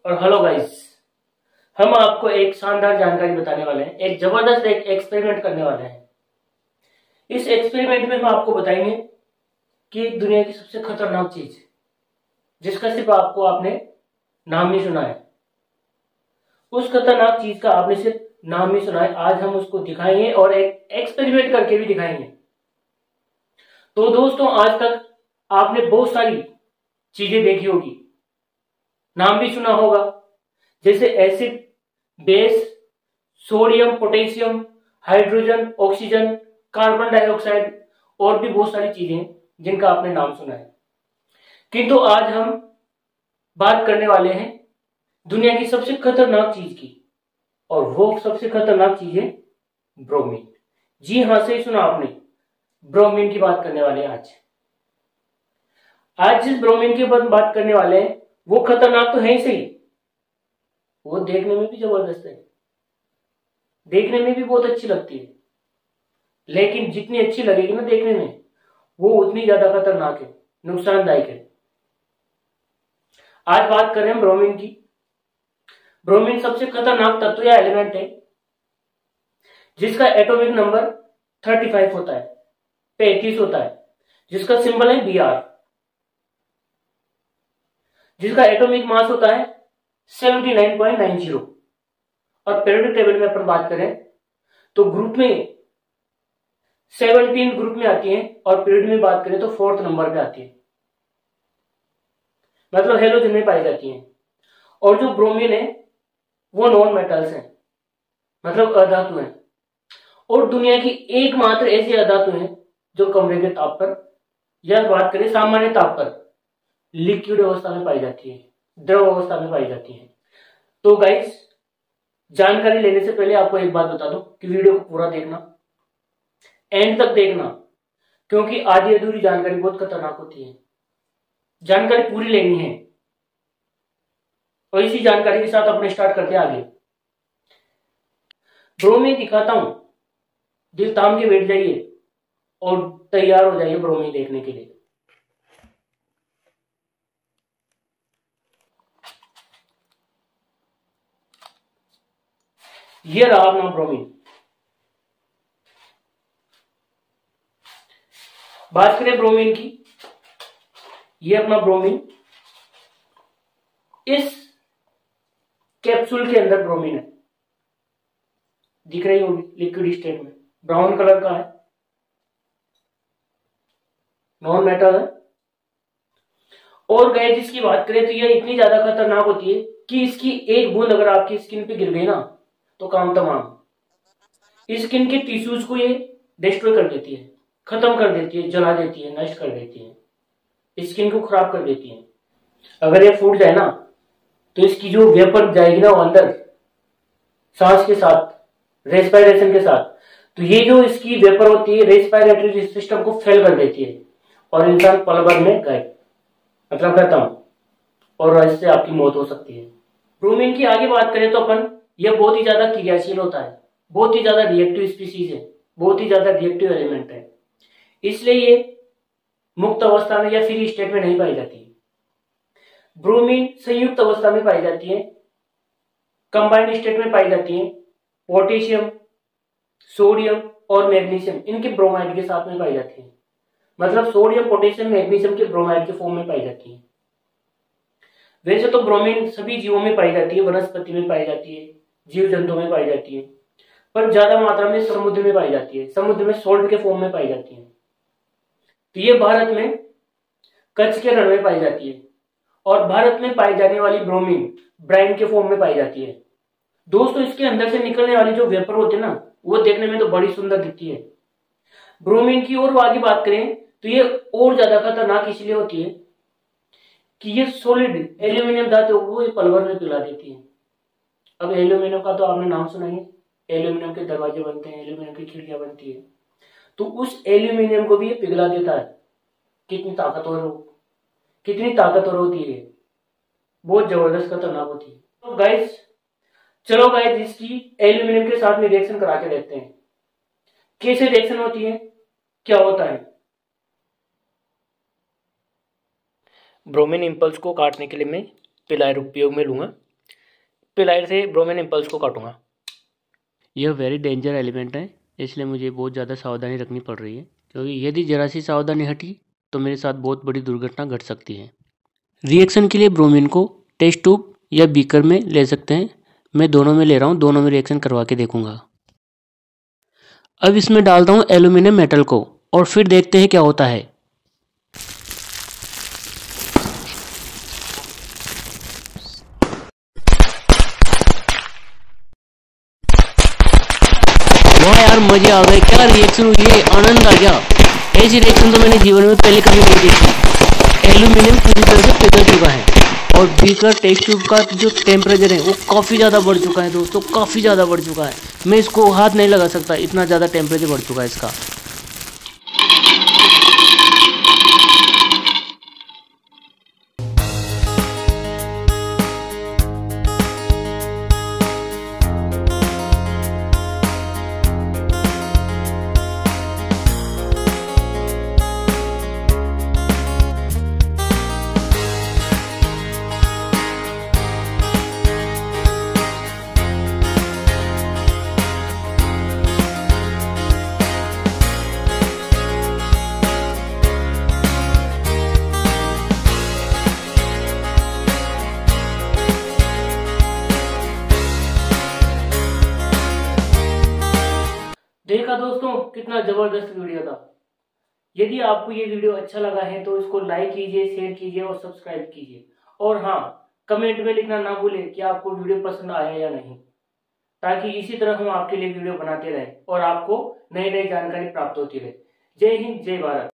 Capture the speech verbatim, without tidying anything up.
और hello guys, हम आपको एक शानदार जानकारी बताने वाले हैं। एक जबरदस्त एक एक्सपेरिमेंट करने वाले हैं। इस एक्सपेरिमेंट में हम आपको बताएंगे कि दुनिया की सबसे खतरनाक चीज जिसका सिर्फ आपको आपने नाम नहीं सुना है, उस खतरनाक चीज का आपने सिर्फ नाम नहीं सुना है, आज हम उसको दिखाएंगे और एक एक्सपेरिमेंट करके भी दिखाएंगे। तो दोस्तों, आज तक आपने बहुत सारी चीजें देखी होगी, नाम भी सुना होगा, जैसे acid, base, sodium, potassium, hydrogen, oxygen, carbon dioxide और भी बहुत सारी चीजें जिनका आपने नाम सुना है। किंतु आज हम बात करने वाले हैं दुनिया की सबसे खतरनाक चीज की, और वो सबसे खतरनाक चीज है ब्रोमीन। जी हां, सही सुना आपने, ब्रोमीन की बात करने वाले हैं आज। आज जिस ब्रोमीन की बात करने वाले हैं वो खतरनाक तो है ही सही, वो देखने में भी जबरदस्त है, देखने में भी बहुत अच्छी लगती है, लेकिन जितनी अच्छी लगेगी ना देखने में, वो उतनी ज्यादा खतरनाक है, नुकसानदायक है। आज बात करें हम ब्रोमीन की। ब्रोमीन सबसे खतरनाक तत्व या एलिमेंट है जिसका एटॉमिक नंबर पैंतीस होता है, पैंतीस होता है, जिसका सिंबल है बी आर, जिसका एटॉमिक मास होता है उन्यासी पॉइंट नौ जीरो। और पीरियोडिक टेबल में अपन बात करें तो ग्रुप में सत्रह ग्रुप में आती है, और पीरियड में बात करें तो फोर्थ नंबर पे आती है, मतलब हेलोजन में पाई जाती है। और जो ब्रोमीन है वो नॉन मेटल्स हैं, मतलब अधातु हैं, और दुनिया की एकमात्र ऐसी अधातु है जो कमरे के ताप पर या बात करें सामान्य ताप पर लिक्विड अवस्था में पाई जाती है, द्रव अवस्था में पाई जाती है। तो गाइस, जानकारी लेने से पहले आपको एक बात बता दूं कि वीडियो को पूरा देखना, एंड तक देखना, क्योंकि आधी अधूरी जानकारी बहुत खतरनाक होती है। जानकारी पूरी लेनी है, और इसी जानकारी के साथ अपने स्टार्ट करते हैं आगे। ब्रोमीन दिखाता हूं, दिल थाम के बैठ जाइए और तैयार हो जाइए ब्रोमीन देखने के लिए। ये रहा अपना ब्रोमीन। बात करें ब्रोमीन की, ये अपना ब्रोमीन, इस कैप्सूल के अंदर ब्रोमीन है, दिख रही होगी लिक्विड स्टेट में, ब्राउन कलर का है, नॉन मेटल है। और गैस जिसकी बात करें तो यह इतनी ज्यादा खतरनाक होती है कि इसकी एक बूंद अगर आपकी स्किन पे गिर गई ना तो काम तमाम। स्किन के टिश्यूज को ये डिस्ट्रॉय कर देती है, खत्म कर देती है, जला देती है, नष्ट कर देती है, स्किन को खराब कर देती है। अगर ये फूट जाए ना तो इसकी जो वेपर जाएगी ना वो अंदर सांस के साथ, रेस्पिरेशन के साथ, तो ये जो इसकी वेपर होती है रेस्पिरेटरी सिस्टम को फेल कर देती है, और इंसान पल भर में गायब, मतलब खत्म, और इससे आपकी मौत हो सकती है। ब्रोमीन की आगे बात करें तो अपन, यह बहुत ही ज्यादा क्रियाशील होता है, बहुत ही ज्यादा रिएक्टिव स्पीसीज है, बहुत ही ज्यादा रिएक्टिव एलिमेंट है, इसलिए ये मुक्त अवस्था में या फ्री स्टेट में नहीं पाई जाती है। ब्रोमीन संयुक्त अवस्था में पाई जाती है, कंबाइंड स्टेट में पाई जाती है। पोटेशियम, सोडियम और मैग्नीशियम इनके ब्रोमाइड के साथ में पाई जाती है, मतलब सोडियम, पोटेशियम, मैग्नीशियम के ब्रोमाइड के फॉर्म में पाई जाती है। वैसे तो ब्रोमीन सभी जीवों में पाई जाती है, वनस्पति में पाई जाती है, जीव जंतु में पाई जाती है, पर ज्यादा मात्रा में समुद्र में पाई जाती है, समुद्र में सोल्ट के फॉर्म में पाई जाती है। तो ये भारत में कच्छ के रण में पाई जाती है, और भारत में पाई जाने वाली ब्रोमीन ब्राइन के फॉर्म में पाई जाती है। दोस्तों, इसके अंदर से निकलने वाली जो वेपर होती है ना, वो देखने में तो बड़ी सुंदर दिखती है। ब्रोमीन की और आगे बात करें तो ये और ज्यादा खतरनाक इसलिए होती है कि ये सॉलिड एल्यूमिनियम धातु को ये पल भर में पिघला देती है। अब एल्यूमिनियम का तो आपने नाम सुना ही, एल्यूमिनियम के दरवाजे बनते हैं, एल्यूमिनियम की खिड़कियां बनती है, तो उस एल्यूमिनियम को भी ये पिघला देता है। कितनी ताकतवर हो, कितनी ताकतवर होती है, बहुत जबरदस्त खतरनाक होती है। तो गाइस, चलो गाइस, इसकी एल्यूमिनियम के साथ में रिएक्शन करा के देखते हैं कैसे रिएक्शन होती है, क्या होता है। ब्रोमीन इम्पल्स को काटने के लिए मैं पिलायर उपयोग में लूंगा। पिलायर से ब्रोमीन इम्पल्स को काटूंगा। यह वेरी डेंजर एलिमेंट है, इसलिए मुझे बहुत ज़्यादा सावधानी रखनी पड़ रही है, क्योंकि यदि जरा सी सावधानी हटी तो मेरे साथ बहुत बड़ी दुर्घटना घट सकती है। रिएक्शन के लिए ब्रोमीन को टेस्ट ट्यूब या बीकर में ले सकते हैं। मैं दोनों में ले रहा हूँ, दोनों में रिएक्शन करवा के देखूंगा। अब इसमें डालता हूँ एल्यूमिनियम मेटल को और फिर देखते हैं क्या होता है। वाह यार, मजे आ गए, क्या रिएक्शन हुई है, आनंद आ गया। ऐसी रिएक्शन तो मैंने जीवन में पहले कभी नहीं देखी। एल्यूमिनियम पूरी तरह से पिघल चुका है और बीकर टेस्ट ट्यूब का जो टेम्परेचर है वो काफ़ी ज़्यादा बढ़ चुका है दोस्तों, काफ़ी ज़्यादा बढ़ चुका है। मैं इसको हाथ नहीं लगा सकता, इतना ज़्यादा टेम्परेचर बढ़ चुका है इसका। देखा दोस्तों, कितना जबरदस्त वीडियो था। यदि आपको ये वीडियो अच्छा लगा है तो इसको लाइक कीजिए, शेयर कीजिए और सब्सक्राइब कीजिए। और हाँ, कमेंट में लिखना ना भूलें कि आपको वीडियो पसंद आया या नहीं, ताकि इसी तरह हम आपके लिए वीडियो बनाते रहें और आपको नई नई जानकारी प्राप्त होती रहे। जय हिंद, जय भारत।